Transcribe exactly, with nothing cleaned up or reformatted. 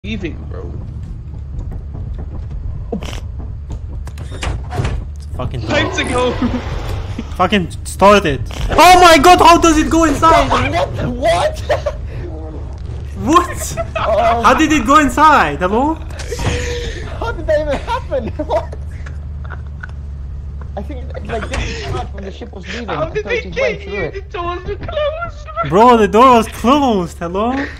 leaving, bro. It's fucking Time to go. fucking started. Oh my god, how does it go inside? What? What? Oh, How did it go inside? Hello? how did that even happen? What? I think it like didn't start when the ship was leaving. How I did thought they it just get went through you? it. The doors were closed. Bro, the door was closed. Hello?